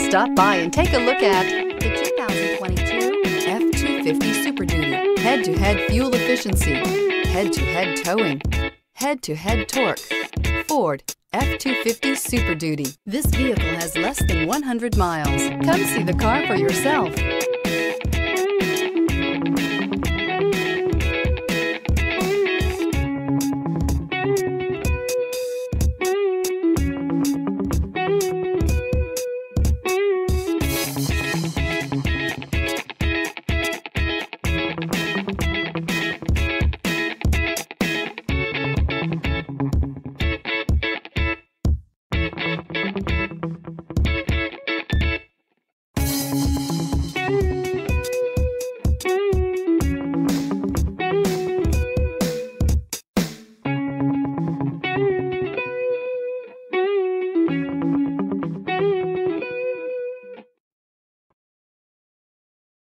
Stop by and take a look at the 2022 F-250 Super Duty. Head-to-head fuel efficiency, head-to-head towing, head-to-head torque. Ford F-250 Super Duty. This vehicle has less than 100 miles. Come see the car for yourself.